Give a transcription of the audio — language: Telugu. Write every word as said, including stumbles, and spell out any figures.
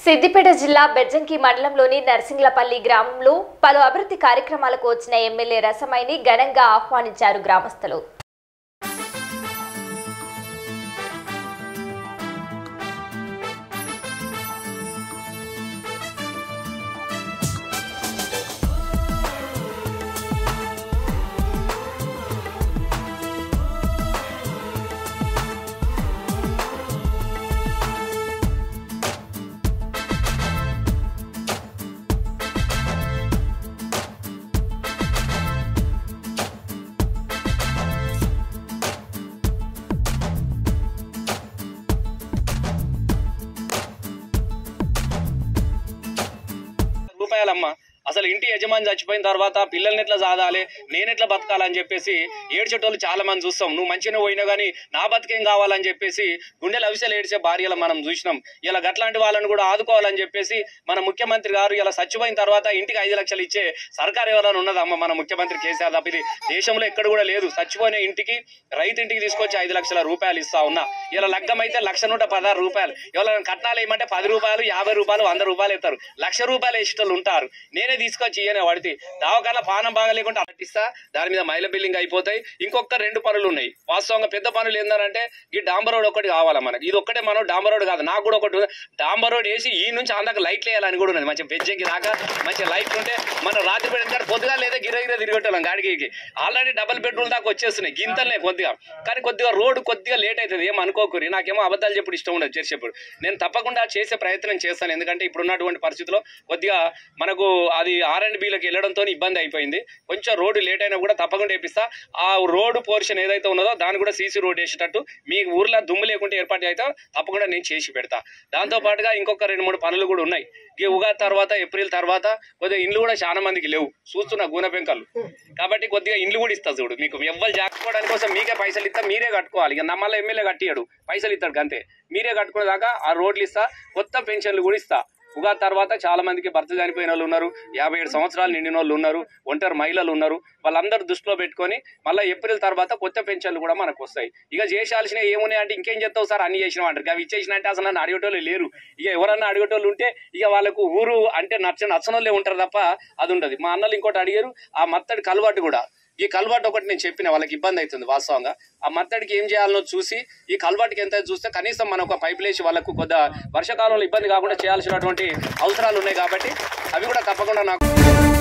సిద్దిపేట జిల్లా బెజ్జంకి మండలంలోని నర్సింగ్లపల్లి గ్రామంలో పలు అభివృద్ధి కార్యక్రమాలకు వచ్చిన ఎమ్మెల్యే రసమైని ఘనంగా ఆహ్వానించారు గ్రామస్తులు. రూపాయలమ్మ అసలు ఇంటి యజమాని చచ్చిపోయిన తర్వాత పిల్లల్ని ఎట్లా సాదాలి, నేను ఎట్లా బతకాలని చెప్పేసి ఏడ్చేటోళ్ళు చాలా మంది చూస్తాం. నువ్వు మంచిగా పోయినా కానీ నా బతికేం కావాలని చెప్పేసి గుండెలు అవిసెలు ఏడ్చే భార్యలు మనం చూసినాం. ఇలా గట్లాంటి వాళ్ళని కూడా ఆదుకోవాలని చెప్పేసి మన ముఖ్యమంత్రి గారు ఇలా చచ్చిపోయిన తర్వాత ఇంటికి ఐదు లక్షలు ఇచ్చే సర్కారు ఎవరైనా ఉన్నదమ్మ మన ముఖ్యమంత్రి కేసీఆర్ తప్ప ఇది దేశంలో ఎక్కడ కూడా లేదు. చచ్చిపోయిన ఇంటికి రైతు ఇంటికి తీసుకొచ్చి ఐదు లక్షల రూపాయలు ఇస్తా ఉన్నా. ఇలా లగ్గం అయితే లక్ష నూట పదహారు రూపాయలు, ఎవరైనా కట్నాలు ఏమంటే పది రూపాయలు యాభై రూపాయలు వంద రూపాయలు ఇస్తారు. లక్ష రూపాయలు వేసేటోళ్ళు ఉంటారు. నేనే తీసుకొచ్చి ఇయనే పడితే దావకాల పానం బాగా లేకుండా అట్టిస్తా. దాని మీద మైల బిల్లింగ్ అయిపోతాయి. ఇంకొక రెండు పనులు ఉన్నాయి. వాస్తవంగా పెద్ద పనులు ఏంటంటే ఈ డాంబర్ రోడ్ ఒకటి కావాలా మనకి. ఇది ఒక్కటే మనం డాంబర్ రోడ్ కాదు, నాకు కూడా ఒకటి డాంబర్ రోడ్ వేసి ఈ నుంచి అందాక లైట్లు వేయాలని కూడా ఉన్నది. మంచిగా బెజ్జంకి దాకా మంచిగా లైట్లు ఉంటే మన రాత్రి పెడితే పొద్దుగా లేదా గిర గిర తిరిగొట్టాం గాడికి. ఆల్రెడీ డబల్ బెడ్రూమ్ దాకా వచ్చేస్తున్నాయి గింతలనే కొద్దిగా. కానీ కొద్దిగా రోడ్డు కొద్దిగా లేట్ అవుతుంది. ఏం అనుకోకూరి, నాకేమో అబద్ధాలు చెప్పుడు ఇష్టం ఉండదు చేసేప్పుడు. నేను తప్పకుండా చేసే ప్రయత్నం చేస్తాను. ఎందుకంటే ఇప్పుడున్నటువంటి పరిస్థితిలో కొద్దిగా మనకు అది ఆర్ అండ్ బిలోకి వెళ్ళడంతో ఇబ్బంది అయిపోయింది. కొంచెం రోడ్డు లేట్ అయినా కూడా తప్పకుండా వేపిస్తా. ఆ రోడ్డు పోర్షన్ ఏదైతే ఉన్నదో దాన్ని కూడా సీసీ రోడ్ వేసేటట్టు మీ ఊర్లో దుమ్ము లేకుంటే ఏర్పాటు అయితే తప్పకుండా నేను చేసి పెడతా. దాంతో పాటుగా ఇంకొక రెండు మూడు పనులు కూడా ఉన్నాయి. ఈ ఉగాది తర్వాత ఏప్రిల్ తర్వాత కొద్దిగా ఇండ్లు కూడా చాలా మందికి లేవు చూస్తున్నా గూనె పెంకలు. కాబట్టి కొద్దిగా ఇండ్లు కూడా ఇస్తా చూడు. మీకు ఎవ్వరు జాగ్రత్త కోసం మీకే పైసలు ఇస్తా, మీరే కట్టుకోవాలి. ఇక నమ్మల్ని ఎమ్మెల్యే కట్టియాడు, పైసలు ఇస్తాడు అంతే. మీరే కట్టుకునే దాకా ఆ రోడ్లు ఇస్తా, కొత్త పెన్షన్లు కూడా ఇస్తా. ఉగాది తర్వాత చాలా మందికి భర్త చనిపోయిన వాళ్ళు ఉన్నారు, యాభై ఏడు సంవత్సరాలు నిండిన వాళ్ళు ఉన్నారు, ఒంటరి మహిళలు ఉన్నారు. వాళ్ళందరూ దృష్టిలో పెట్టుకొని మళ్ళీ ఏప్రిల్ తర్వాత కొత్త పెన్షన్లు కూడా మనకు వస్తాయి. ఇక చేసాల్సిన ఏమున్నాయి అంటే ఇంకేం చేస్తావు సార్ అన్ని చేసినావు అంటారు. అవి ఇచ్చేసిన అంటే అసలు నన్ను అడిగేటోళ్ళు లేరు. ఇక ఎవరన్నా అడిగేటోళ్ళు ఉంటే ఇక వాళ్ళకు ఊరు అంటే నచ్చ నచ్చనోళ్ళే ఉంటారు తప్ప అది ఉండదు. మా అన్నలు ఇంకోటి అడిగారు, ఆ మత్తడి కలవాటు కూడా. ఈ కలవాటు ఒకటి నేను చెప్పిన వాళ్ళకి ఇబ్బంది అవుతుంది వాస్తవంగా. ఆ మత్తడికి ఏం చేయాలనో చూసి ఈ కలవాటుకి ఎంత చూస్తే కనీసం మనం ఒక పైప్ లేసి వాళ్ళకు కొద్దిగా వర్షాకాలంలో ఇబ్బంది కాకుండా చేయాల్సినటువంటి అవసరాలు ఉన్నాయి. కాబట్టి అవి కూడా తప్పకుండా నాకు